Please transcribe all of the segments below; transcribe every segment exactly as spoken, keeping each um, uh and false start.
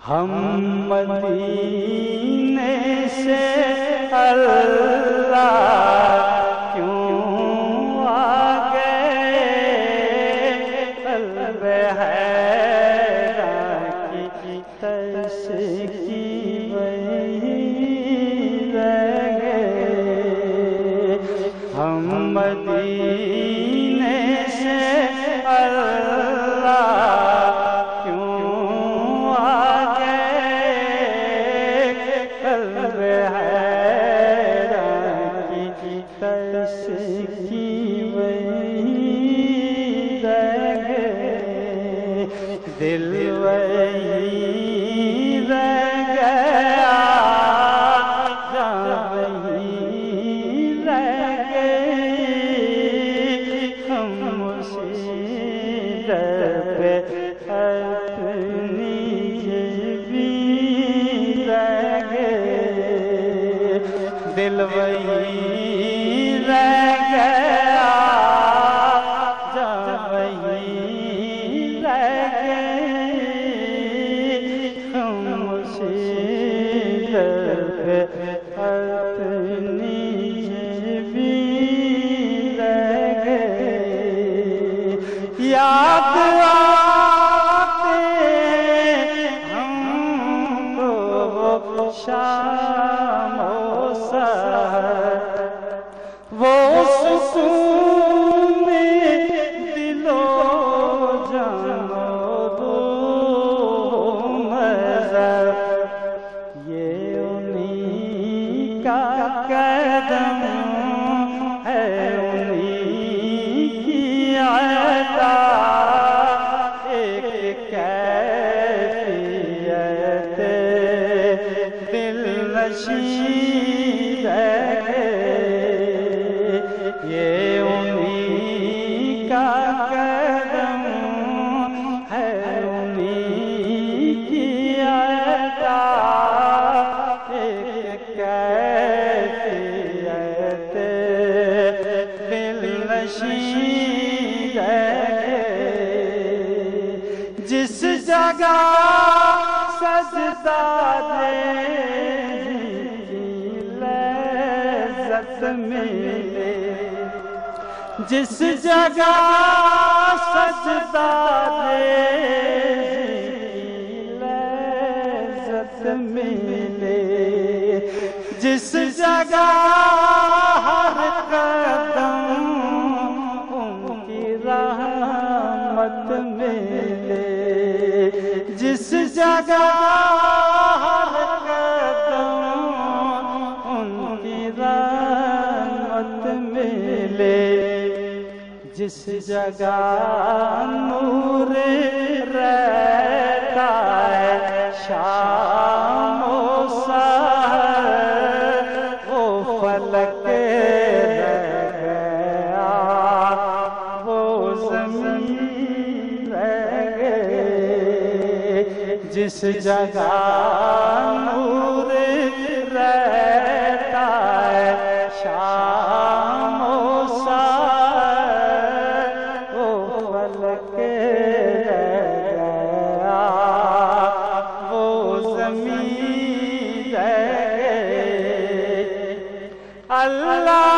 ہم مدینے سے اللہ کیوں آ گئے، قلب حیران کی ترس کی وہی رہ گئے۔ ہم مدینے سے اللہ دل وہی رہ گیا، جان وہی رہ گئی، ہم اسی در پہ اپنی بھی رہ گئے۔ دل وہی رہ گیا، جان وہی اپنی بھی رہ گئے۔ یاد آتے ہم کو شام و سحر، وہ سکون دل و جان و روح نظر، یہ انہی کا قدم ہے، انہی کی عطا، ایک کیفیت دل نشین ہے، یہ انہی کا قدم ہے، انہی کی عطا، جس جگہ سجدہ دے لذت ملے، جس جگہ سجدہ دے لذت ملے، جس جگہ ہر قدم ان کی رحمت ملے، جس جگہ ہر قدم ان کی رحمت ملے، جس جگہ نور رہتا ہے شام و سحر، وہ فلک رہ گیا، وہ زمین رہ گئے، جس جگہ نور رہتا ہے شام و سحر، وہ فلک رہ گیا، وہ زمین رہ گئے۔ اللہ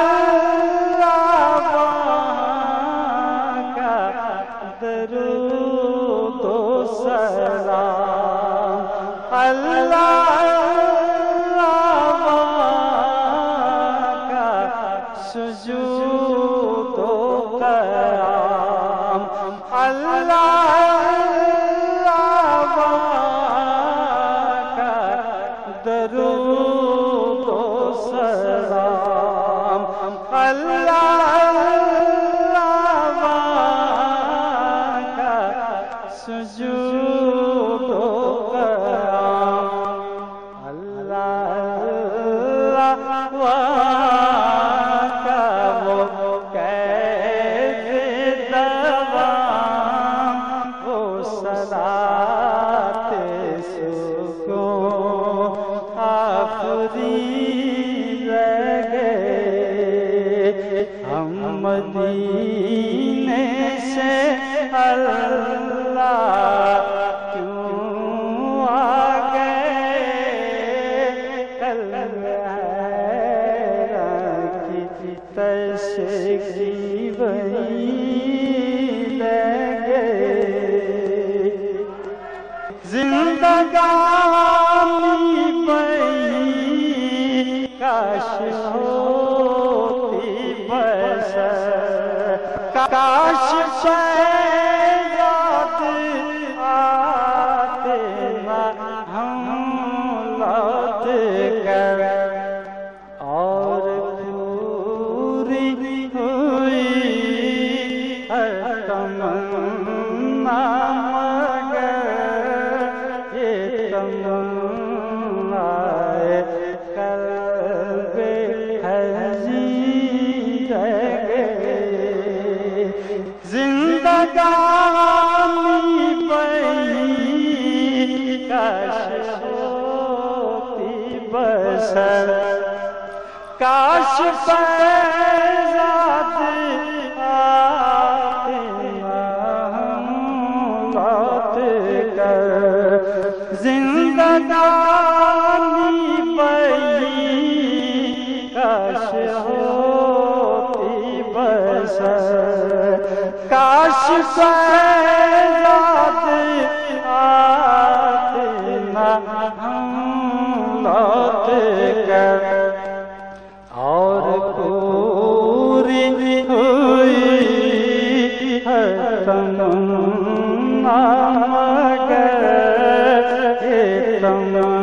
درود و سلام، اللہ کا سجود و قیام، اللہ کا درود و سلام، اللہ سجود و قیام۔ زندگانی پئی کاش ہوتی بسر، کاش پیدات آتے ہم لوٹ کر، اور پوری ہوئی ہر تمنا مگر یہ تمنا قلب حزین رہ گئی، زندگانی پئی کاش ہوتی بسر، کاش پیزاد آتے ہم لوٹ کر، زندگانی پئی کاش ہوتی بسر، کاش پیزاد آتے ہم لوٹ کر، اور پوری ہوئی ہر تمنا مگر یہ تمنا